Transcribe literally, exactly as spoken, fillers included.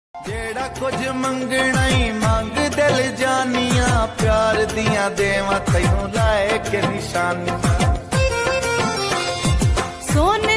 जेड़ा कुछ मंगना ही मंग दिल जानिया प्यार दिया देवा तैनू लाए के निशानियां सोने